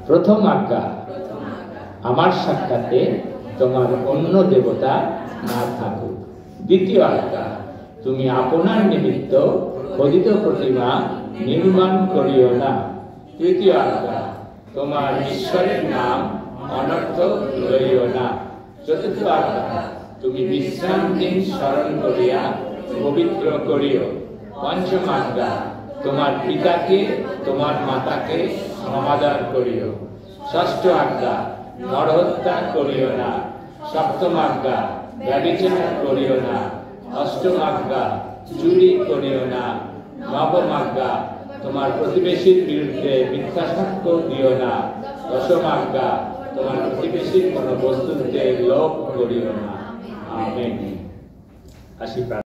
প্রথম আজ্ঞা, আমার সাক্ষাতে তোমার অন্য দেবতা না থাকুক। দ্বিতীয় আজ্ঞা, তুমি আপনার নিমিত্ত খোদিত প্রতিমা নির্মাণ করিও না। তৃতীয় আজ্ঞা, তোমার ঈশ্বরের নাম অনর্থক লইও না। চতুর্থ আজ্ঞা, তুমি বিশ্রাম দিন স্মরণ করিয়া পবিত্র করিও। পঞ্চম আজ্ঞা, তোমার পিতাকে তোমার মাতাকে সমাদর করিও। ষষ্ঠ আজ্ঞা, নরহত্যা করিও না। সপ্তম আজ্ঞা, ব্যভিচার করিও না। অষ্টম আজ্ঞা, চুরি করিও না। নবম আজ্ঞা, তোমার প্রতিবেশীর বিরুদ্ধে মিথ্যা সাক্ষ্য দিও না। দশম আজ্ঞা, তোমার প্রতিবেশীর কোন বস্তুতে লোভ করিও না। আমেন।